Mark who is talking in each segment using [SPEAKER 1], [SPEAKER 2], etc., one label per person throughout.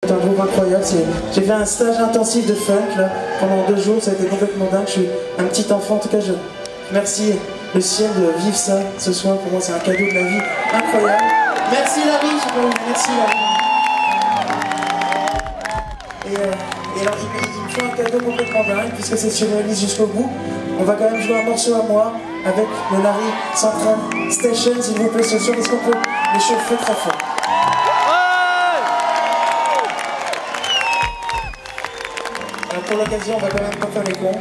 [SPEAKER 1] C'est un groupe incroyable, j'ai fait un stage intensif de funk là, pendant 2 jours, ça a été complètement dingue, je suis un petit enfant, en tout cas je remercie le ciel de vivre ça ce soir, pour moi c'est un cadeau de la vie incroyable. Merci Larry, merci Larry. Et alors il me faut un cadeau complètement dingue, puisque c'est sur une liste jusqu'au bout, on va quand même jouer un morceau à moi avec le Larry Central Station, s'il vous plaît ce soir, est-ce qu'on peut les chauffer très fort? Pour l'occasion, on va quand même pas faire les cons.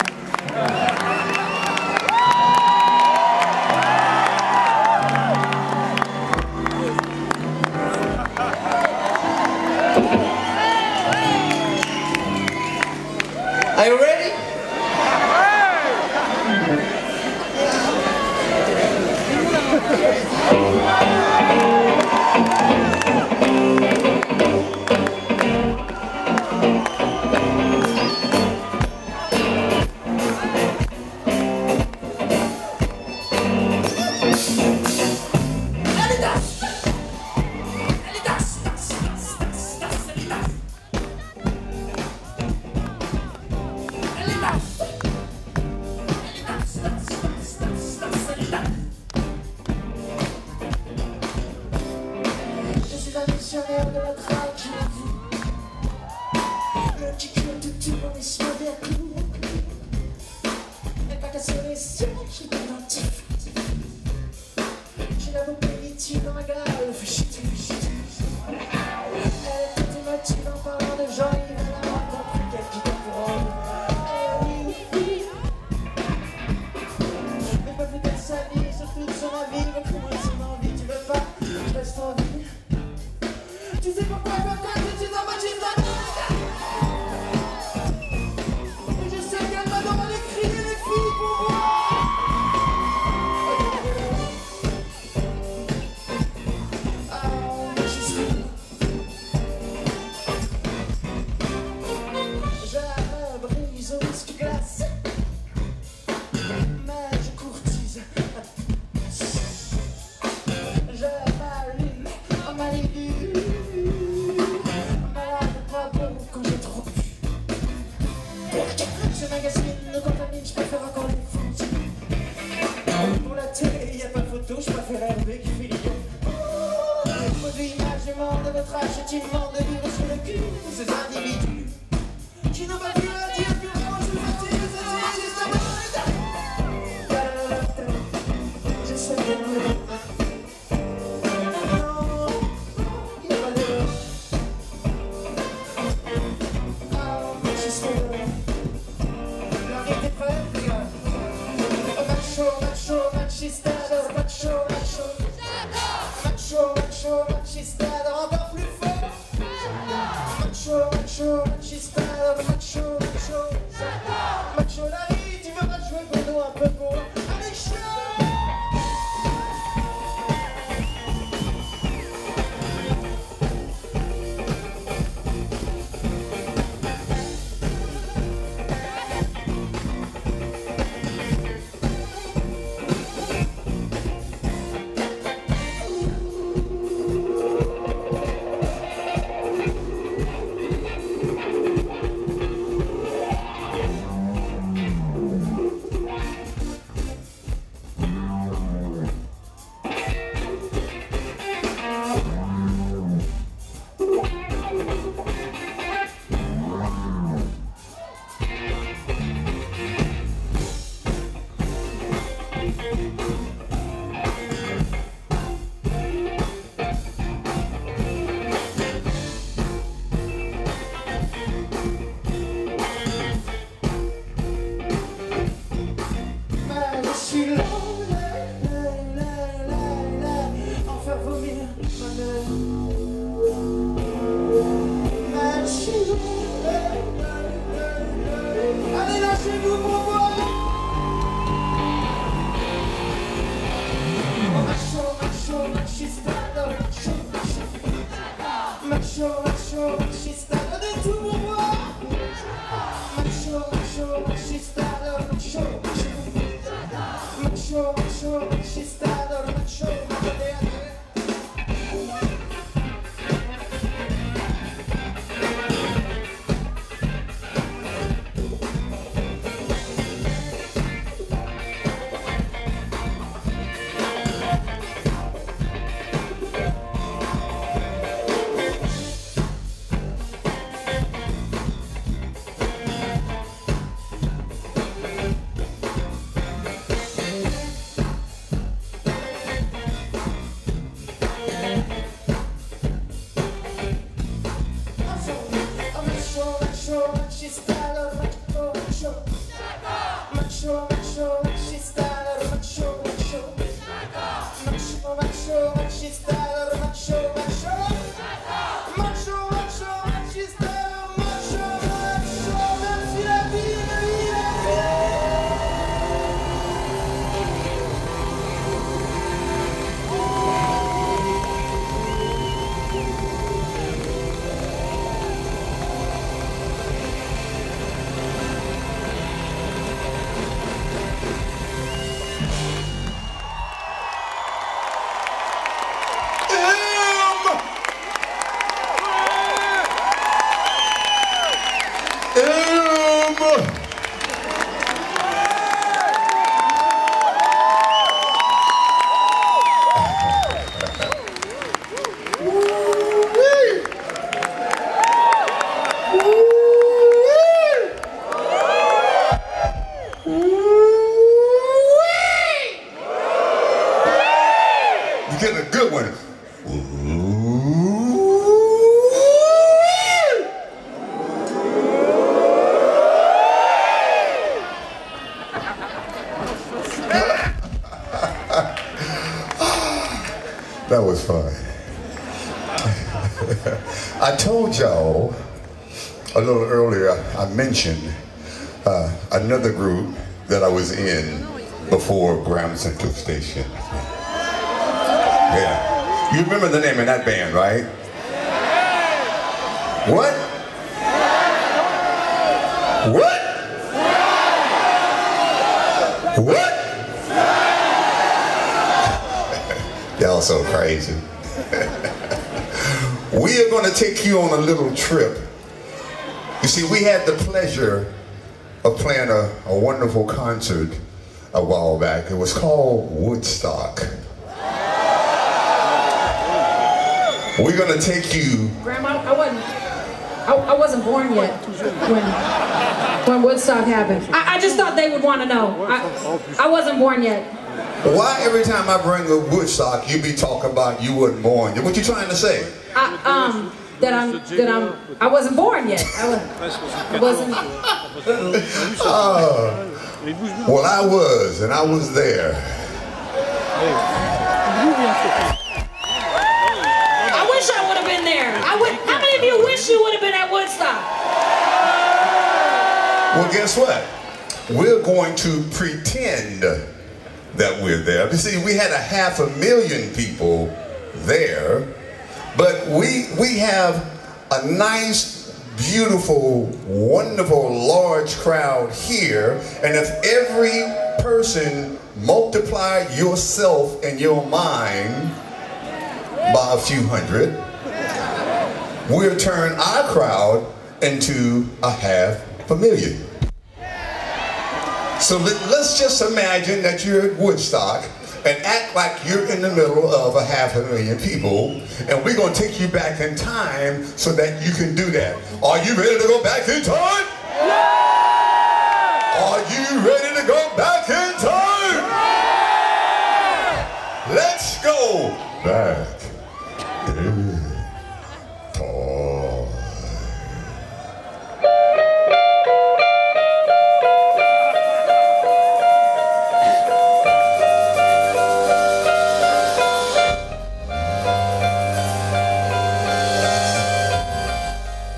[SPEAKER 1] Are you ready?
[SPEAKER 2] De la traque, le petit cœur de tout mon esprit vers tout. Et pas qu'à sur les cieux, j'ai pas d'antif. J'ai la boucle pitié dans ma gare, elle fait chiter. Elle est toute émotive en parlant de gens, il va la rencontrer quelqu'un pour elle. Oui. Mais pas plus de sa vie, surtout de son avis, mais comment son envie, tu veux pas, je reste en vie. Tu sais pourquoi je suis dans ma gitane. Et je sais qu'elle m'adore aller crier les filles pour moi. Ah, je suis je brise au whisky glace. Mais je courtise. Je m'allume en Malibu. Ce magazine me contamine, je préfère encore les photos. Pour la télé, y a pas de photo, je préfère Hervé qui fait l'idiot. Produit image du monde de votre âge, est-il monde de vivre sur le cul de ces individus qui n'ont pas pu la dire que vraiment je fatigue, je sais que machista, encore plus fort. Machista, macho, Larry, tu veux pas jouer pour nous un peu pour allez, chaud. Macho, macho, machista, alors macho, macho. Macho, macho, machista, alors macho, macho. Macho, macho, machista, alors macho, macho. Macho, macho, machista, alors macho, macho. Merci la vie, la vie, la vie.
[SPEAKER 3] You get a good one. That was fun. I told y'all a little earlier, I mentioned another group that I was in before Graham Central Station. Yeah. You remember the name of that band, right? What? What? What? Y'all so crazy. We are going to take you on a little trip. You see, we had the pleasure of playing a wonderful concert a while back. It was called Woodstock. We're going to take you...
[SPEAKER 4] Grandma, I wasn't born yet when Woodstock happened. I just thought they would want to know. I wasn't born yet.
[SPEAKER 3] Why every time I bring a Woodstock, you be talking about you wasn't born? What you trying to say?
[SPEAKER 4] I wasn't born yet. I wasn't.
[SPEAKER 3] Well, I was, and I was there.
[SPEAKER 4] I wish I would have been there. How many of you wish you would have been at Woodstock?
[SPEAKER 3] Well, guess what? We're going to pretend that we're there. You see, we had 500,000 people there, but we have a nice, beautiful, wonderful, large crowd here, and if every person multiply yourself and your mind by a few hundred, we'll turn our crowd into 500,000. So let's just imagine that you're at Woodstock and act like you're in the middle of 500,000 people, and we're going to take you back in time so that you can do that. Are you ready to go back in time? Yeah! Are you ready to go back in time? Yeah! Let's go back in time.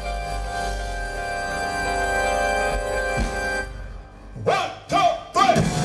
[SPEAKER 3] One, two, three.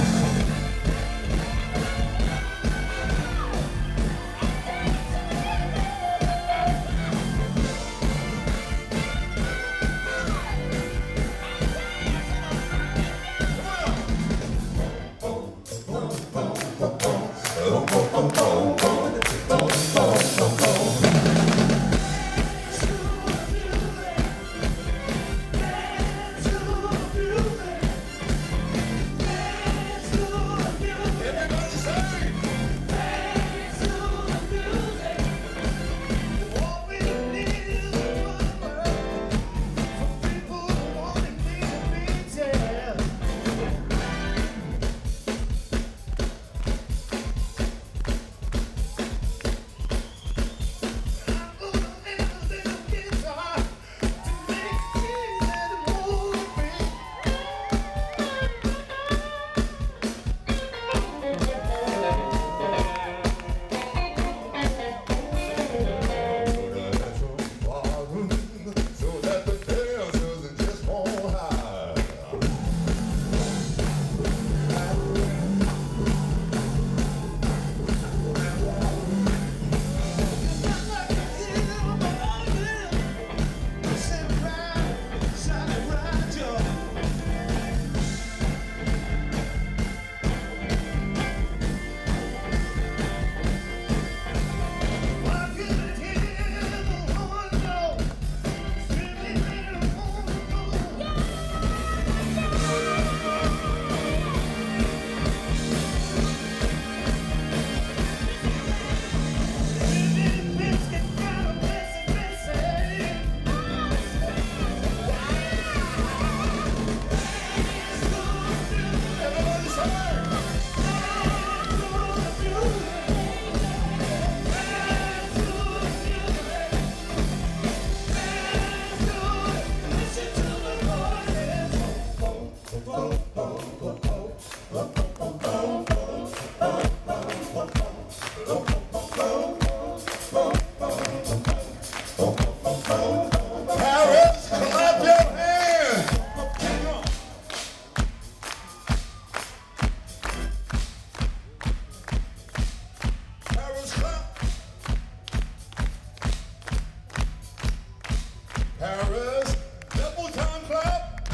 [SPEAKER 3] Paris, double time clap.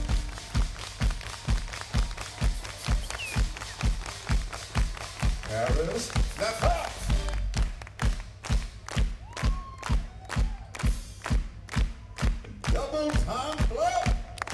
[SPEAKER 3] Paris, left clap. Double time clap.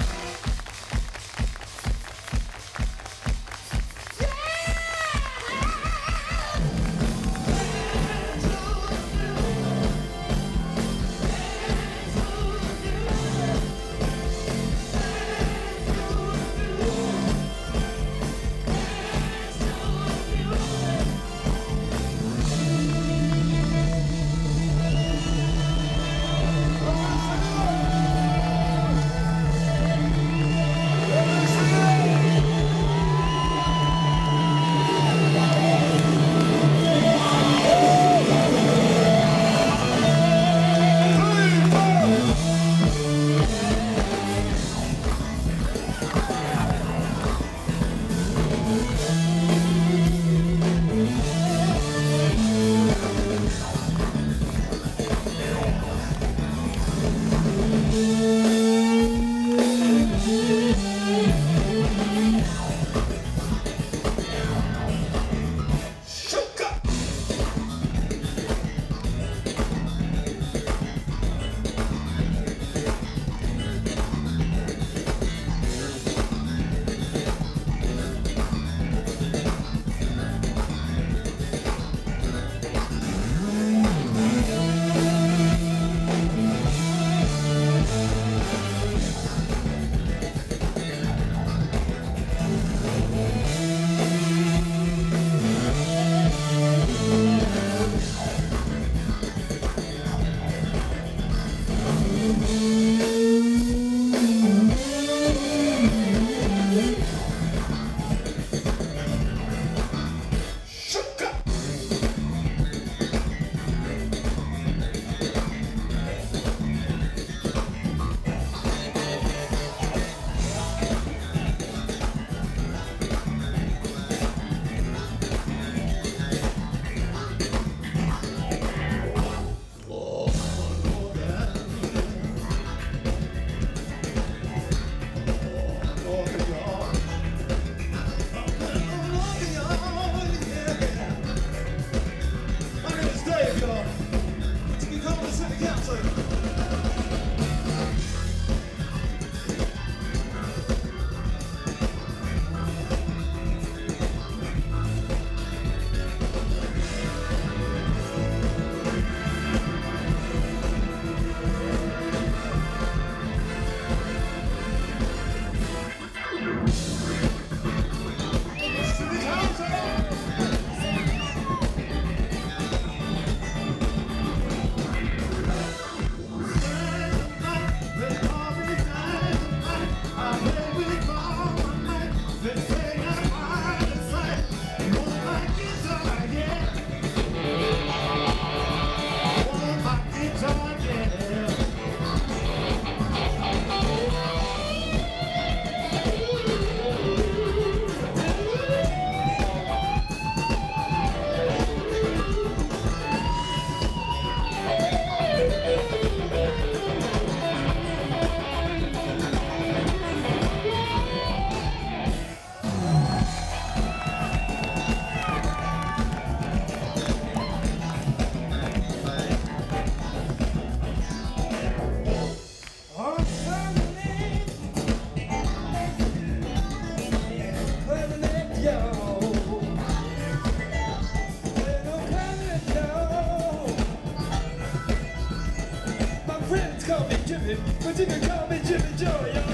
[SPEAKER 2] But you can call me Jimmy Joe, yo.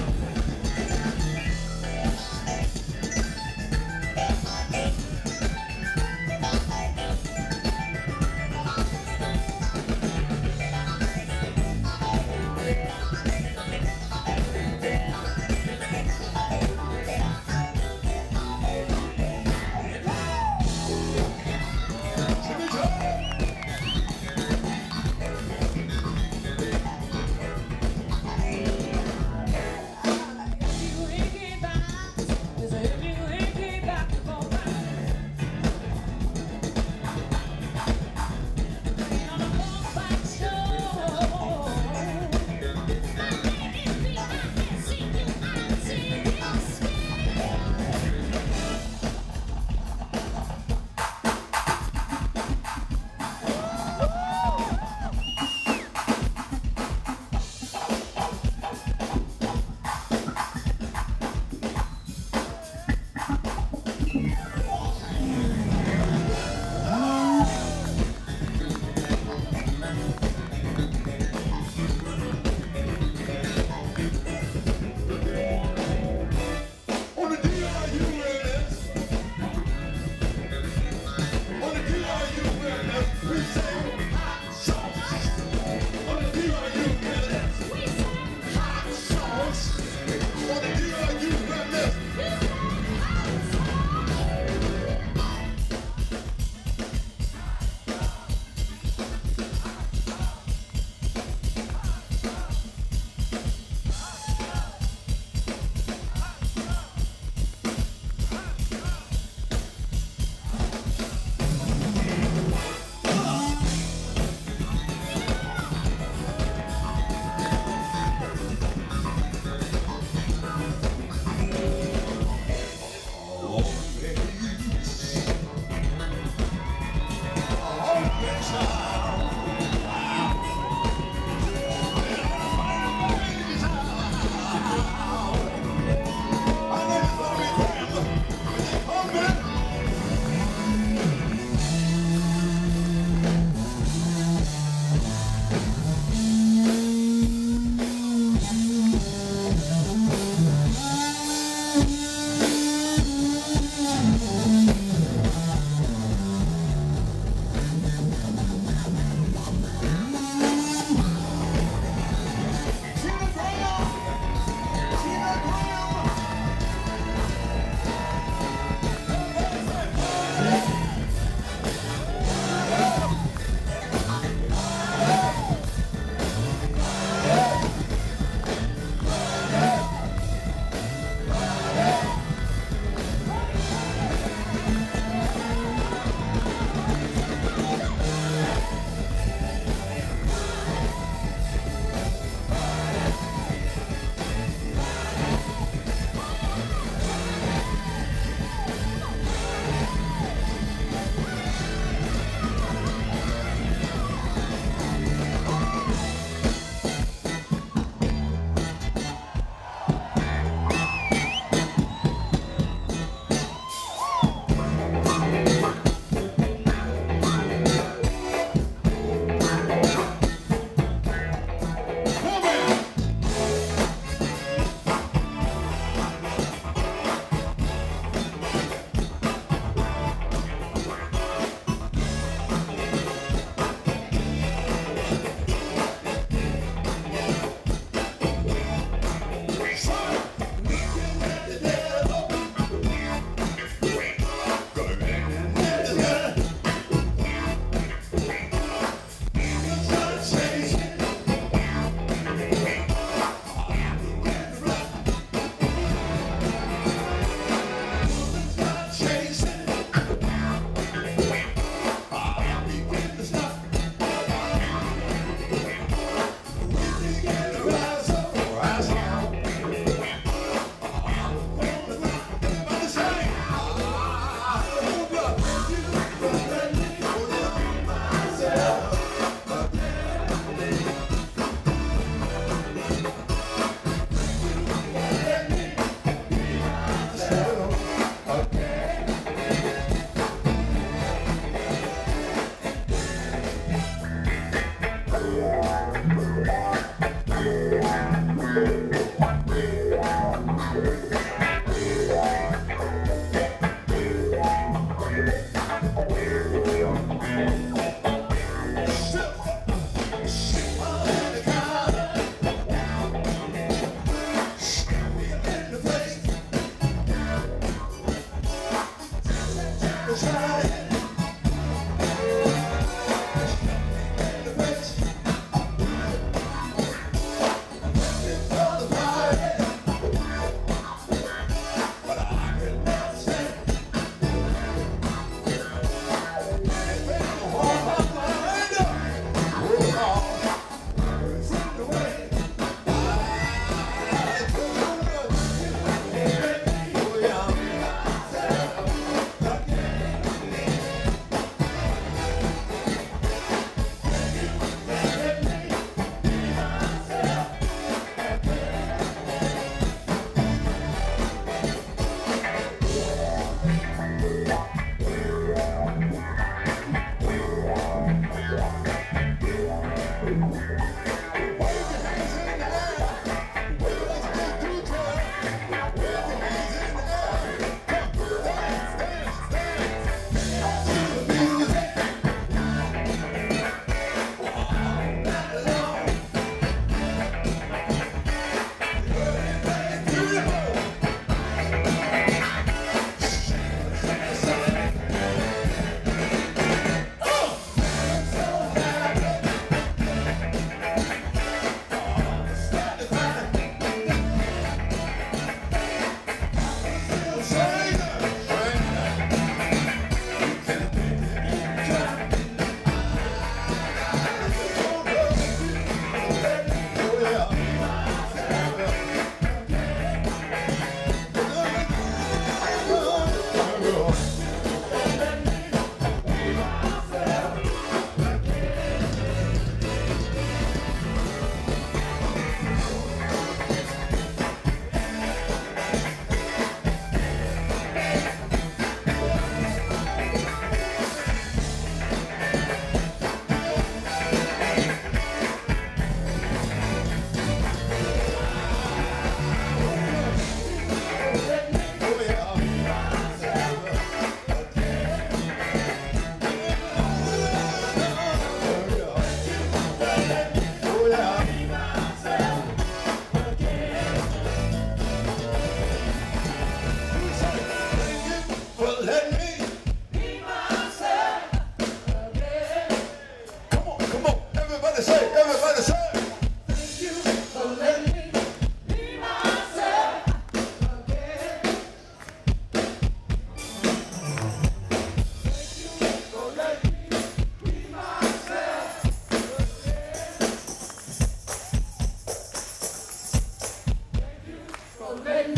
[SPEAKER 2] Let